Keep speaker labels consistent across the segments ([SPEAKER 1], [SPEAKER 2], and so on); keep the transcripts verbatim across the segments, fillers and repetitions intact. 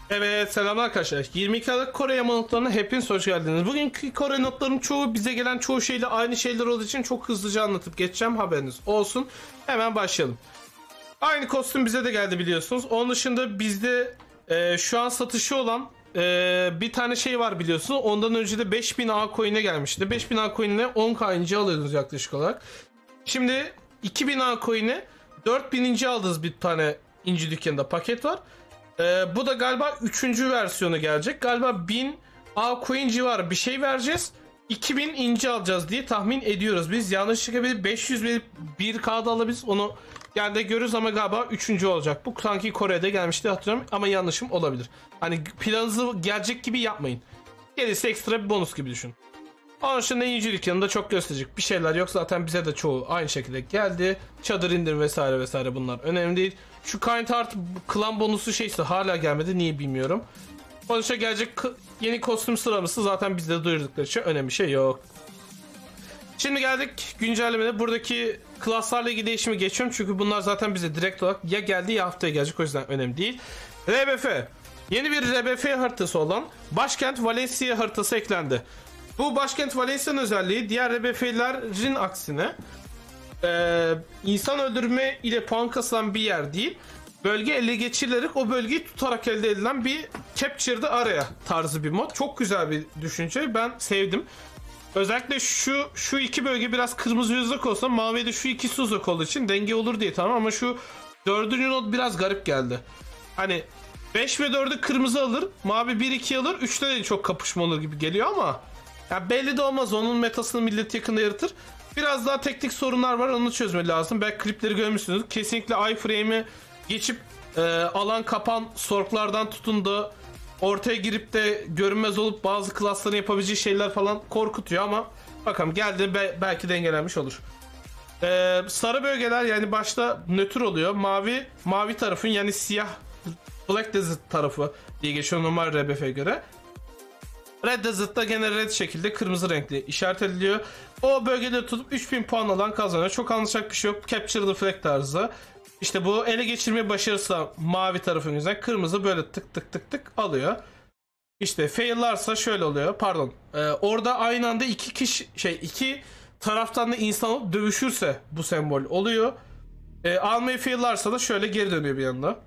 [SPEAKER 1] Evet, selamlar arkadaşlar. yirmi iki Aralık Kore yama notlarına hepiniz hoş geldiniz. Bugünkü Kore notların çoğu bize gelen çoğu şeyle aynı şeyler olduğu için çok hızlıca anlatıp geçeceğim, haberiniz olsun. Hemen başlayalım. Aynı kostüm bize de geldi biliyorsunuz. Onun dışında bizde e, şu an satışı olan e, bir tane şey var biliyorsunuz. Ondan önce de beş bin A coin'e gelmişti. beş bin A coin'e on K inci alıyordunuz yaklaşık olarak. Şimdi iki bin A coin'e dört bin inci aldığınız bir tane inci dükkanında paket var. Ee, bu da galiba üçüncü versiyonu gelecek. Galiba bin A coin civarı bir şey vereceğiz. iki bin inci alacağız diye tahmin ediyoruz. Biz yanlışlıkla bir beş yüz verip bir K'da alabiliriz. Onu yani de görürüz ama galiba üçüncü olacak. Bu sanki Kore'de gelmişti hatırlıyorum ama yanlışım olabilir. Hani planınızı gelecek gibi yapmayın. Gerisi ekstra bir bonus gibi düşün. Onun dışında incilik yanında çok gösterecek bir şeyler yok. Zaten bize de çoğu aynı şekilde geldi. Çadır indirim vesaire vesaire, bunlar önemli değil. Şu Kind Heart klan bonusu şeyse hala gelmedi. Niye bilmiyorum. Sonuçta gelecek yeni kostüm sıraması zaten bizde duyurdukları için önemli bir şey yok. Şimdi geldik güncellemede. Buradaki klaslarla ilgili değişimi geçiyorum. Çünkü bunlar zaten bize direkt olarak ya geldi ya haftaya gelecek. O yüzden önemli değil. R B F. Yeni bir R B F haritası olan Başkent Valencia haritası eklendi. Bu Başkent Valencia'nın özelliği diğer R B F'lerin aksine e, insan öldürme ile puan kasılan bir yer değil. Bölge ele geçirilerek o bölgeyi tutarak elde edilen bir Capture the Area tarzı bir mod. Çok güzel bir düşünce. Ben sevdim. Özellikle şu şu iki bölge biraz kırmızı yüzlük olsa, mavi de şu ikisi uzak olduğu için denge olur diye tamam, ama şu dördüncü not biraz garip geldi. Hani beş ve dördü kırmızı alır, mavi bir iki alır, üçte de çok kapışma olur gibi geliyor ama ya belli de olmaz, onun metasını millet yakında yaratır. Biraz daha teknik sorunlar var, onu çözme lazım. Belki klipleri görmüşsünüz. Kesinlikle iframe'i geçip e, alan kapan sorklardan tutun da ortaya girip de görünmez olup bazı klasların yapabileceği şeyler falan korkutuyor ama bakalım geldi, be, belki dengelenmiş olur. Ee, sarı bölgeler yani başta nötr oluyor. Mavi mavi tarafın yani siyah Black Desert tarafı diye geçiyor normal R B F'ye göre. Red Desert'ta gene red şekilde kırmızı renkli işaret ediliyor. O bölgede tutup üç bin puan alan kazanıyor. Çok anlaşacak bir şey yok. Capture the Flag tarzı. İşte bu ele geçirme başarırsa mavi tarafın yüzünden, kırmızı böyle tık tık tık tık alıyor. İşte fail'larsa şöyle oluyor. Pardon. Ee, orada aynı anda iki kişi şey iki taraftan da insan olup dövüşürse bu sembol oluyor. Ee, almayı fail'larsa da şöyle geri dönüyor bir yandan.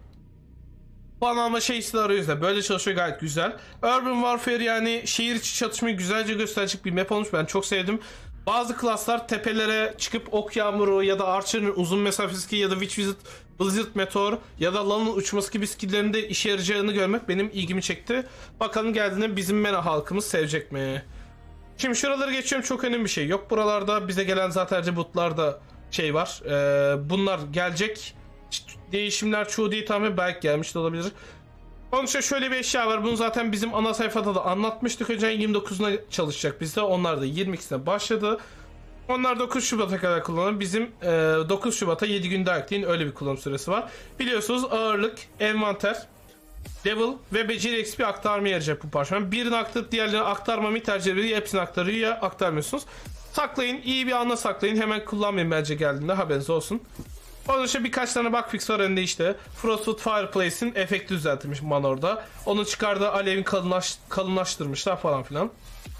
[SPEAKER 1] Puan alma şeysi arıyoruz da böyle çalışıyor, gayet güzel. Urban Warfare yani şehir içi çatışmayı güzelce gösterecek bir map olmuş, ben çok sevdim. Bazı klaslar tepelere çıkıp ok yağmuru ya da Archer'ın uzun mesafesi ya da Witch Wizard, Blizzard Meteor ya da Lan'ın uçması gibi skill'lerin de işe yarayacağını görmek benim ilgimi çekti. Bakalım geldiğinde bizim MENA halkımız sevecek mi? Şimdi şuraları geçiyorum, çok önemli bir şey yok. Buralarda bize gelen zaten rebootlarda şey var. Ee, bunlar gelecek. Değişimler çoğu değil, tamamen belki gelmiş de olabilir. Onun için şöyle bir eşya var. Bunu zaten bizim ana sayfada da anlatmıştık. Önce yirmi dokuzuna çalışacak bizde. Onlar da yirmi ikisine başladı. Onlar dokuz Şubat'a kadar kullanılır. Bizim e, dokuz Şubat'a yedi gün daha ekleyin. Öyle bir kullanım süresi var. Biliyorsunuz ağırlık, envanter, level ve beceri X P aktarmaya yarayacak bu parçaman. Birini aktarıp diğerlerini aktarmamayı tercih ediyor. Hepsini aktarıyor ya aktarmıyorsunuz. Saklayın. İyi bir anda saklayın. Hemen kullanmayın bence geldiğinde, haberiniz olsun. Onun için birkaç tane bugfix var önünde işte. Frostwood Fireplace'in efekti düzeltilmiş Manor'da. Onu çıkardığı alevin kalınlaş, kalınlaştırmışlar falan filan.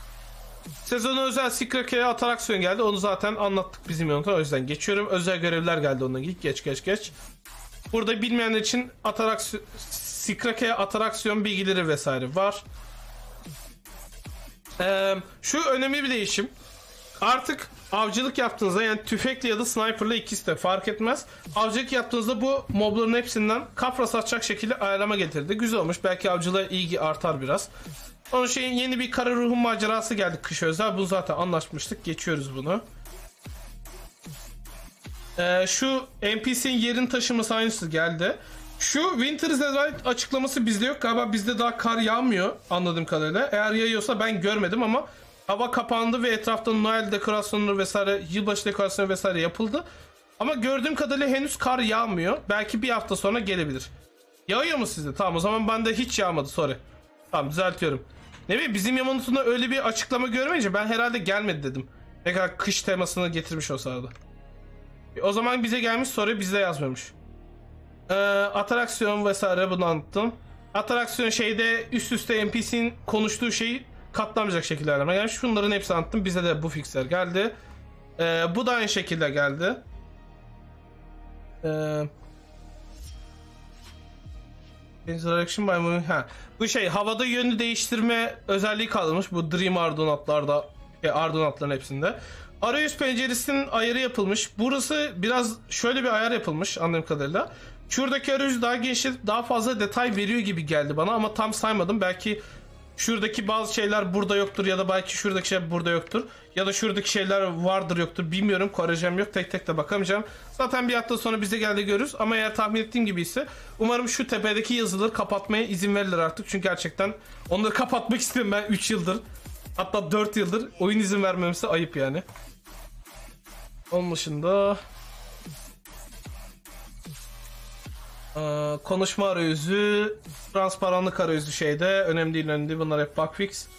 [SPEAKER 1] Sezona özel Secret Key'e atraksiyon geldi. Onu zaten anlattık bizim yanıta, o yüzden geçiyorum. Özel görevler geldi onunla ilgili. Geç geç geç. Burada bilmeyenler için atraksiyon, Secret Key'e atraksiyon bilgileri vesaire var. Ee, şu önemli bir değişim. Artık avcılık yaptığınızda, yani tüfekle ya da sniperla, ikisi de fark etmez. Avcılık yaptığınızda bu mobların hepsinden kafra satacak şekilde ayarlama getirdi. Güzel olmuş. Belki avcılığa ilgi artar biraz. Onun şeyin yeni bir kara ruhun macerası geldi kış özel. Bunu zaten anlaşmıştık. Geçiyoruz bunu. Ee, şu N P C'nin yerini taşıması aynısı geldi. Şu Winter is Arrived açıklaması bizde yok. Galiba bizde daha kar yağmıyor anladığım kadarıyla. Eğer yağıyorsa ben görmedim ama hava kapandı ve etrafta Noel dekorasyonları vesaire, yılbaşı dekorasyonu vesaire yapıldı. Ama gördüğüm kadarıyla henüz kar yağmıyor. Belki bir hafta sonra gelebilir. Yağıyor mu sizde? Tamam, o zaman bende hiç yağmadı, sorry. Tamam, düzeltiyorum. Ne bileyim, bizim Yamanut'unda öyle bir açıklama görmeyince ben herhalde gelmedi dedim. Ne kadar kış temasını getirmiş olsaydı. O zaman bize gelmiş, sonra bizde yazmıyormuş. Ee, atraksiyon vesaire bunu anlattım. Atraksiyon şeyde üst üste N P C'nin konuştuğu şeyi katlamayacak şekilde ayarlama. Yani şunların hepsini anlattım. Bize de bu fixler geldi. Ee, bu da aynı şekilde geldi. Ee, Interaction by moving. Ha. Bu şey havada yönünü değiştirme özelliği kalmış bu Dream Ardonatlarda, şey, Ardonatların hepsinde. Arayüz penceresinin ayarı yapılmış. Burası biraz şöyle bir ayar yapılmış anladığım kadarıyla. Şuradaki arayüz daha genişletip daha fazla detay veriyor gibi geldi bana ama tam saymadım. Belki şuradaki bazı şeyler burada yoktur ya da belki şuradaki şey burada yoktur. Ya da şuradaki şeyler vardır yoktur bilmiyorum. Korejem yok, tek tek de bakamayacağım. Zaten bir hafta sonra bize geldi görürüz. Ama eğer tahmin ettiğim gibi ise umarım şu tepedeki yazıları kapatmaya izin verirler artık. Çünkü gerçekten onları kapatmak istiyorum ben üç yıldır. Hatta dört yıldır oyun izin vermemesi ayıp yani. Onun dışında Ee, konuşma arayüzü, transparanlık arayüzü şeyde önemli değil, önemli değil. Bunlar hep bug fix.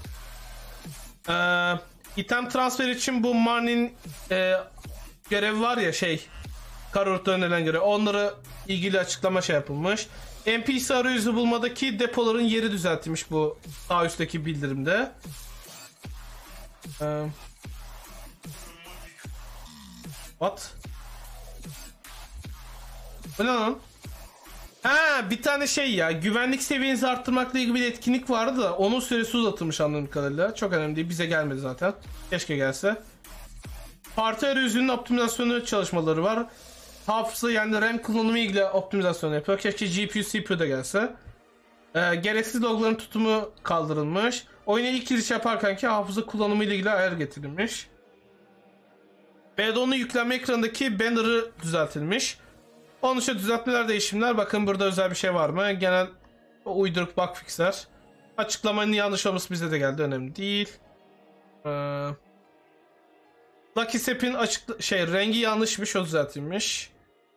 [SPEAKER 1] Ee, item transfer için bu Marnie'nin e, görevi var ya şey, Karurt'ta önerilen görev. Onlara ilgili açıklama şey yapılmış. N P C arayüzü bulmadaki depoların yeri düzeltilmiş bu sağ üstteki bildirimde. Ee, what? Bu ne lan? Ha, bir tane şey ya, güvenlik seviyenizi arttırmakla ilgili bir etkinlik vardı da onun süresi uzatılmış anladığım kadarıyla. Çok önemli değil, bize gelmedi zaten. Keşke gelse. Parti arayüzünün optimizasyonu çalışmaları var. Hafıza yani RAM kullanımı ilgili optimizasyon yapıyor. Keşke G P U C P U da gelse. Ee, gereksiz logların tutumu kaldırılmış. Oyuna ilk giriş yaparken ki hafıza kullanımı ile ilgili ayar getirilmiş. B D O'nun yüklenme ekranındaki banner'ı düzeltilmiş. Onun için düzeltmeler, değişimler. Bakın burada özel bir şey var mı? Genel uyduruk bug fixler. Açıklamanın yanlış olması bize de geldi. Önemli değil. Ee, Lucky Sep'in açık şey rengi yanlışmış. O düzeltilmiş.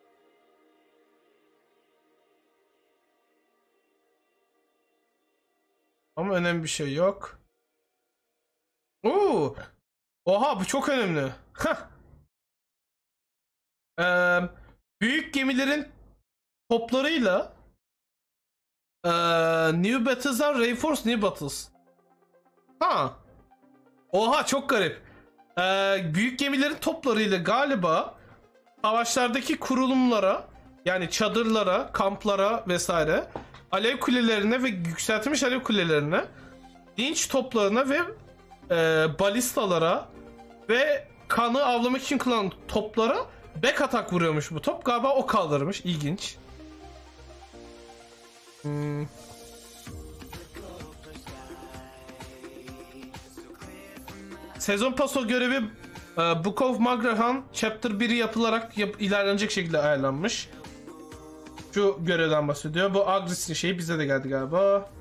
[SPEAKER 1] Ama önemli bir şey yok. Oo! Oha, bu çok önemli. Eee Büyük gemilerin toplarıyla ee, New Battles are Reinforced New Battles. Ha. Oha, çok garip. Ee, büyük gemilerin toplarıyla galiba savaşlardaki kurulumlara, yani çadırlara, kamplara vesaire, alev kulelerine ve yükseltilmiş alev kulelerine, dinç toplarına ve e, balistalara ve kanı avlamak için kullanılan toplara back atak vuruyormuş bu top. Galiba o kaldırmış. İlginç. Hmm. Sezon paso görevi Book of Magrahan Chapter biri yapılarak yap ilerlenecek şekilde ayarlanmış. Şu görevden bahsediyor. Bu Agris'in şeyi bize de geldi galiba.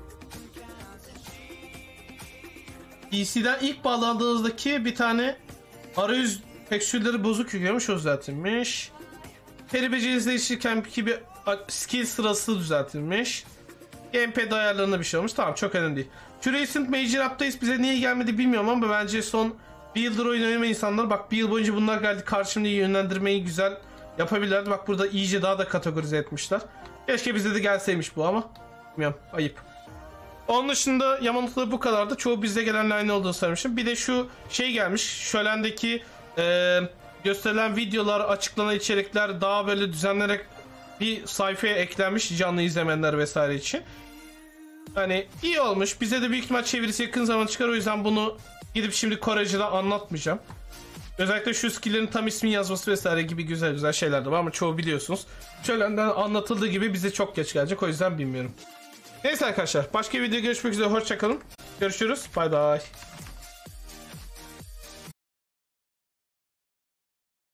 [SPEAKER 1] P C'den ilk bağlandığınızdaki bir tane arayüz tekstürleri bozuk yüklemiş, o düzeltilmiş. Peri becerisi değiştirirken bir skill sırası düzeltilmiş. Gamepad ayarlarında bir şey olmuş. Tamam, çok önemli değil. Şu Recent Major Updates bize niye gelmedi bilmiyorum ama bence son bir yıldır oyun oynamayan insanlar, bak bir yıl boyunca bunlar geldi, karşımda yönlendirmeyi güzel yapabilirlerdi. Bak burada iyice daha da kategorize etmişler. Keşke bize de gelseymiş bu ama bilmiyorum, ayıp. Onun dışında Yamamoto'da bu kadardı. Çoğu bizde gelenle aynı olduğunu söylemiştim. Bir de şu şey gelmiş. Şölendeki e, gösterilen videolar, açıklanan içerikler daha böyle düzenlenerek bir sayfaya eklenmiş canlı izlemenler vesaire için. Hani iyi olmuş. Bize de büyük ihtimal çevirisi yakın zaman çıkar. O yüzden bunu gidip şimdi Korece'de anlatmayacağım. Özellikle şu skill'lerin tam ismi yazması vesaire gibi güzel güzel şeyler de var ama çoğu biliyorsunuz. Şölenden anlatıldığı gibi bize çok geç gelecek. O yüzden bilmiyorum. Neyse arkadaşlar, başka bir videoda görüşmek üzere, hoşçakalın. Görüşürüz, bay bay.